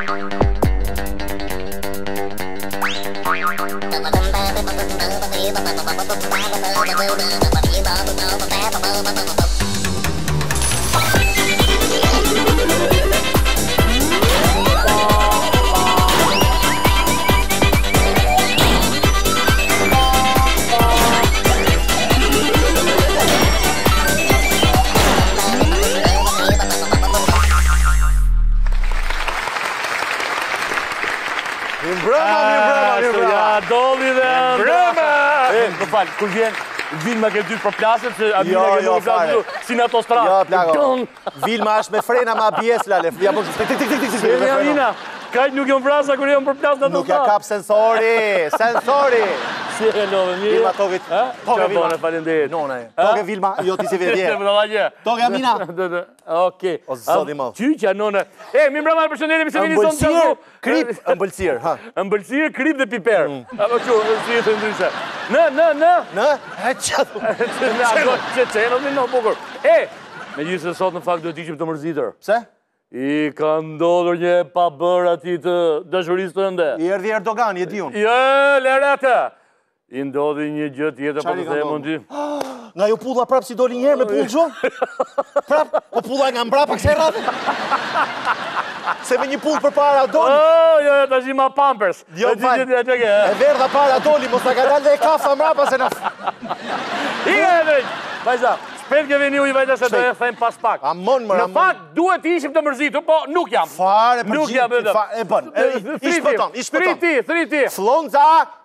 Kur vjen me këtë dy përplasët, se Amina ke nuk flasë si në autostradë. Jo, plako. Vilma është me frena ma abjes, lale. Ja, po, tik. Amina, kajtë nuk jom vrasa kur jom përplasë në autostradë. Nuk ja kap sensori. Si e love, mirë. Vilma, toke Vilma. Falenderit. Nona, toke Vilma, jo ti si vedje. Toke Amina. Oke. O zoti mo. Qyqja, nona. Mi mbrama e përshëndetim se vini sonë të ngu. Krip, ëmbëlsir, ha. Ëmbëlsir, krip dhe piper. Apo që, si e të ndryshe. Në? E qëtu. Që e në bukur. Me gjithë se sot në fakt duhet ishim të mërzitër. Pse? I ka ndodhur një pabër ati të dëshurisë të ndë. I erdi Erdogan, je di unë. Jo, lerate. I ndodhi një gjë tjetër për të thejmë në ty. Nga ju pulla prap si doli njerë me pullë gjumë? Prap, po pulla nga mbra për këse rratë? Se me një pullë për para doli. Jo, ta shi ma pampers. Jo, e verdha para doli, mos ta ka dalë dhe e kafa mra pas e në... Ika e drejtë. Vajza, shpet ke veni u i vajta se do e thejmë pas pak. Në fakt, duhet ishim të mërzitur, po nuk jam. Fare për gjithë, e bën. Thriti. Flonza!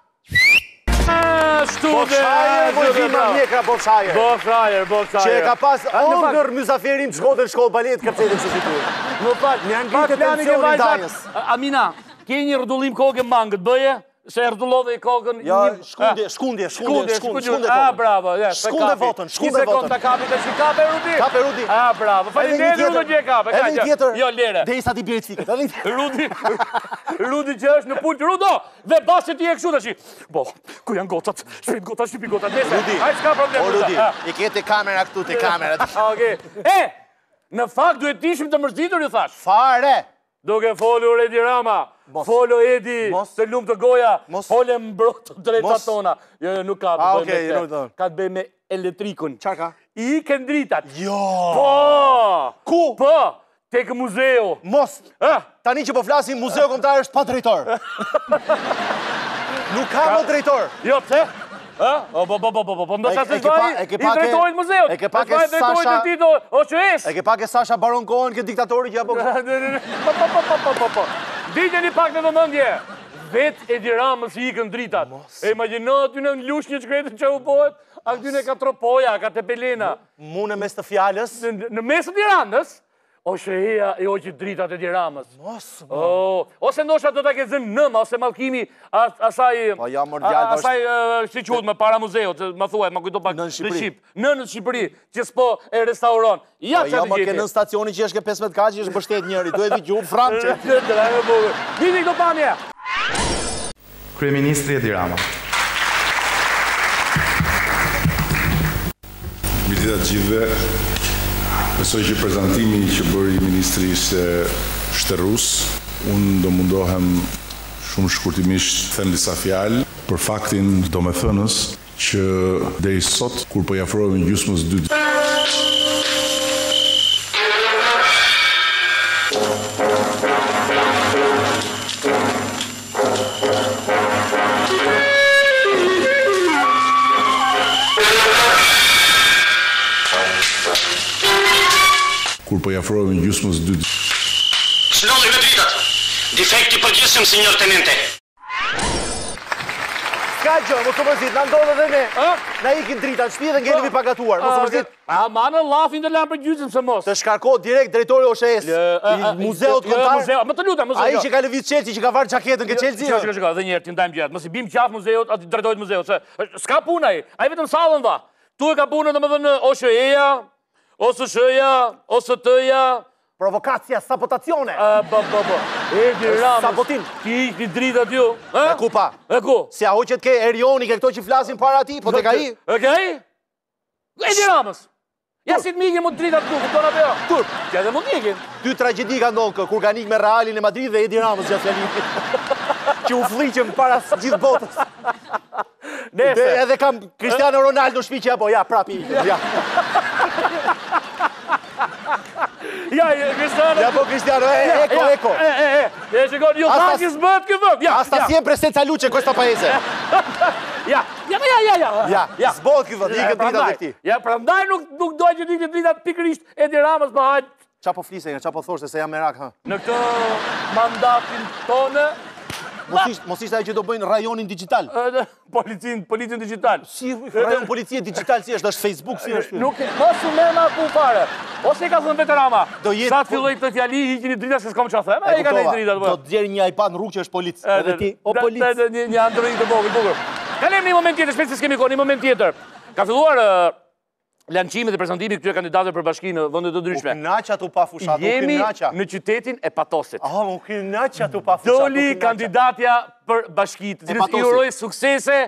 Bofshajer, moj Vilma mjekra Bofshajer. Bofshajer. Që e ka pas ongër Muzaferin të shkodër shkollë balet kërcetin që si tu. Më pak, një angritë tensionin dajës. Amina, ke një rëdullim kokë mangët, bëje? Se rëdullove i kokën... Ja, shkundje kokën. Bravo. Shkunde votën. 2 sekund të kapit e që kape Rudi. Kape Rudi. Bravo. Falinderit Rudi që e kape. Edhe një tjetër. Jo, lere. Dhe i sa ti birit fikët. Rudi që është në pultë. Rudo, dhe basë që ti e këshu të shi. Bo, ku janë gotat? Shpit gotat, shpipi gotat. Rudi. Hajtë s'ka problem. O, Rudi, i kete kamera këtu të kamerat. Në fakt duhet ishim të mërzitur, ju thash. Fare. Duke folur Edi Rama, folo Edi të lumë të goja, fole mbrotë të drejta tona. Jo, nuk ka të bëjmë me te. Ka të bëjmë me elektrikun. Qa ka? I këndritat. Jo! Po! Ku? Po! Tek muzeo. Mos! Tani që po flasim, muzeo kombëtar është pa drejtor. Nuk ka më drejtor. Jo, pse? Po ndo sa se zbaj i drejtojt muzeot. E ke pak e Sasha... E ke pak e Sasha Baron Cohen këtë diktatori që ja po... Dite një pak në vëmëndje. Vet Edi Ramës i ikën dritat. E imagino aty në lush një qkretën që u pohet, a këty në ka tropoja, ka tepelena. Mu në mes të fjallës. Në mes të Tiranës. O shëheja e oqë dritat e Tiranës. Ose ndoshta do të ke zënë nëma, ose malkimi asaj si qut me para muzeut, më thuaj, më kujto pak në Shqip. Në Shqipëri, që s'po e restauron. Ja që të gjithi. Ke në stacioni që është ke 15 kaq, që është bështet njëri, duhet vi gjumë framë që... Vini këto pamje! Kryeministri Edi Rama. Mirëditë të gjithëve. Besoj që prezantimi që bëri Ministri ishte shtërrus. Unë do mundohem shumë shkurtimisht them disa fjalë për faktin domethënës që deri sot kur po i afrohemi gjysmës 2 kur po i afrohemi gjysmës 2. Ç'ndodhi me dritat? Defekti përgjithshëm, sinjor tenente. Ska gjë, mos të mërzit, na ndodhe dhe ne. Na ikin dritat, shtëpi dhe ngelemi pagatuar, mos të mërzit. Ma në lafin të lanë për gjysmë se mos. Të shkarko direkt drejtori OSHE-s, muzeut kontar. Më të lutem, Ai që ka lëviz Chelsea, që ka varë gjaketën ke Chelsea. Shka, dhe njerë, ti ndajmë gjatë. Mos i bim qafë muzeut, aty drejtojt muzeut, se s'ka puna ai vetëm sallën va. Tu e ka punën domethënë OSHE-ja, OSSH-ja, OST-ja. Provokacja, sabotacione. Edi Ramës. Sabotim. Ti ikni dritat ju. E ku pa? E ku? Si a hoqet ke Erioni, ke këto që flasin para ti, po te ka i? E ka i? Edi Ramës. Ja si të mikin mund dritat këtu, këtona për jo. Turp. Që edhe mund ikin. 2 tragjedi ka ndonë, kur ka nik me Realin e Madrid dhe Edi Ramës gjatë fjalimit. Që u fliqëm para gjithë botës. Edhe kam Cristiano Ronaldo shpiqja, po ja, prapi. Ja. Ja, Cristiano. Ja, po Cristiano, eko. Shikon, ju thakis bëhet këtë vënd. Hasta siempre senza luce questo paese. Ja, zbohet këtë vënd, ikët dritat e këti. Ja, prandaj nuk doj që ikët dritat pikërisht Edi Ramës, më hajtë. Qa po flisë, qa po thoshte se jam merak, ha? Në këtë mandatin tonë... Mos ishte ajo që do bëjnë rajonin digital. Policin digital. Si rajon policie digital, si është Facebook, si është? Nuk, mos u merna ku fare. Ose ka thënë veterama. Sa të filloj këtë fjali, hiqini drita se s'kom qa thëmë, e ka në drita të bërë. Do të djeri një iPad në rrugë që është polic. Edhe ti, o polic. Një Android të bukur. Kalem një moment tjetër, shpejt se s'kemi kohë, një moment tjetër. Ka filluar lançimit dhe prezantimi këtyre kandidatëve për bashkinë në vende të ndryshme. U kënaqa tu pa fushat, Jemi në qytetin e Patosit. U kënaqa tu pa fushat. Doli kandidatja për bashkitë, cilës i uroj suksese.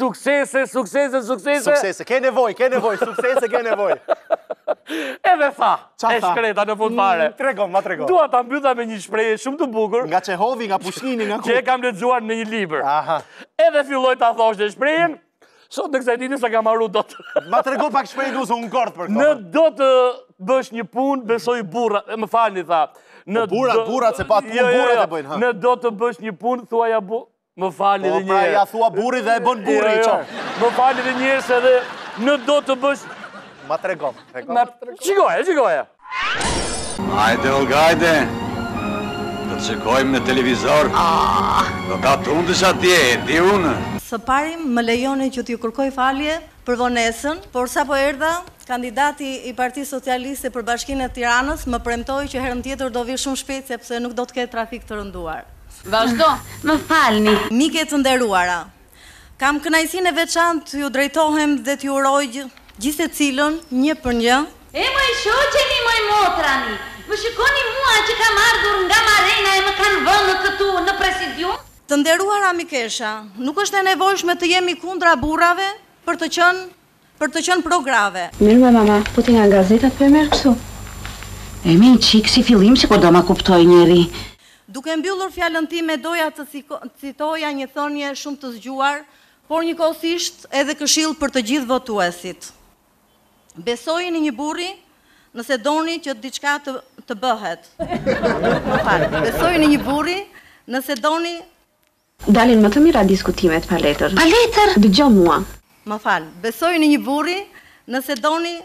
Suksese, ke nevoj, suksese ke nevoj. Edhe tha, e shkreta në fund fare. Ma tregon. Dua ta mbylla me një shprehje shumë të bukur. Nga Çehovi, nga Pushkini, nga ku. Që e kam lexuar në një libër. Edhe filloj ta thoshte shprehjen. Sot në kësaj dini sa ka marru do të... Ma të rego pak shpejt unë ngort për këto. Në do të bësh një punë, besoj burra, më falni tha. Burrat, se pa të punë burrat e bëjnë. Në do të bësh një punë, thuaja më falni dhe njerë. Po pra ja thua burri dhe e bën burri i qonë. Më falni dhe njerë se dhe në do të bësh... Ma të rego. Qikoja. Hajde, Olgajde. Do të shikojmë në televizor. Do ta tundësh atje, di unë. Së pari më lejoni që t'ju kërkoj falje për vonesën, por sa po erdha, kandidati i Partisë Socialiste për Bashkinë e Tiranës më premtoi që herën tjetër do vi shumë shpejt sepse nuk do të ketë trafik të rënduar. Vazhdo, më falni. Mike të nderuara, kam kënaqësinë e veçantë t'ju drejtohem dhe t'ju uroj gjithë secilën një për një. E më i shoqeni, më i motrani. Më shikoni mua që kam ardhur nga Marena e më kanë vënë këtu në presidium? Të nderuara mikesha, nuk është e nevojshme të jemi kundra burrave për të qenë prograve. Mirë me mama, po ti nga gazetat për merë kësu? E me i qikë si fillim, si kur do ma kuptoj njeri. Duke mbyllur fjallën time, doja të citoja një thënie shumë të zgjuar, por njëkohësisht edhe këshill për të gjithë votuesit. Besojini një burri nëse doni që diçka të bëhet. Besojini një burri nëse doni... Dalin më të mira diskutimet pa letër. Pa letër? Dëgjo mua. Më falë, besojini një burri nëse doni...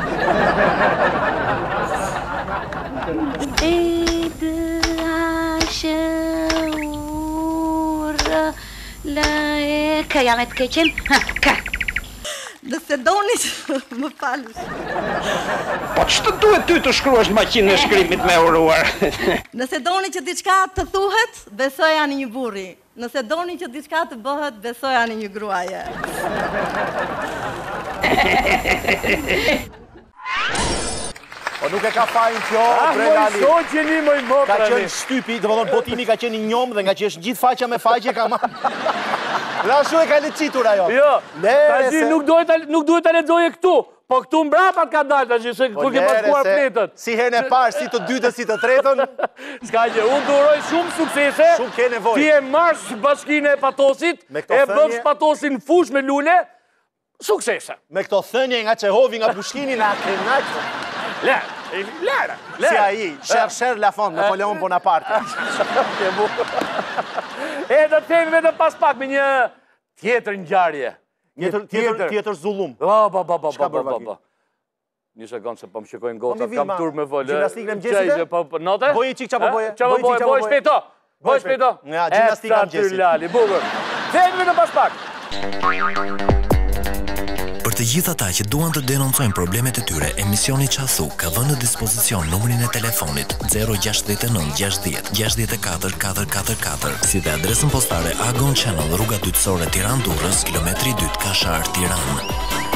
Ka jam e të keqen? Ka. Nëse doni që më falësh. Po që të duhet ty të shkruash maqinë e shkrimit me uruar? Nëse doni që diçka të thuhet, besoja në një burri. Nëse doni që diçka të bëhet, besoja në një gruaje. Po nuk e ka fajnë kjo, Brelali. Ka qenë shtypi, dhe vëllon botimi ka qenë një njom dhe nga që është gjithë faqja me faqje ka ma... Lashu e ka lecitur ajo. Jo, nuk duhet të ledzoje këtu, po këtu mbrapat ka dalë, që se kur ke paskuar fletët. Si herën e parë, si të dytën, si të tretën. Ska që, unë të uroj shumë suksese. Shumë ke nevoj. Ti e marsh bashkinë e Patosit, e bëfsh Patosin fush me lule, suksese. Me këto thënje nga Çehovi, nga Pushkini, nga Kenaqë. Lera. Si a i, sher la fond, Napoleon Bonaparte. E do të temi vetëm pas pak me një tjetër ngjarje. Tjetër zullum. Një sekundë se po më shikojnë gotat, kam tur me volë. Gjimnastikën e mëngjesit? Note? Boje qik qa po boje? Boj shpejto. Boj shpejto. Nga gjimnastika e mëngjesit. Lali, bukur. Temi vetëm pas pak. Për të gjithë ata që duan të denoncojnë problemet e tyre, emisioni Qasu ka vënë në dispozicion numrin e telefonit 069 60 64 444, si dhe adresën postare Agon Channel, rruga Dytësore Tiranë Durrës, kilometri 2 Kashar, Tiranë.